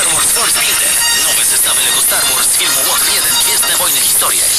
Star Wars Force 1. Nowe zestawy Lego Star Wars z filmu Łotr 1. Gwiezdne Wojny Historie.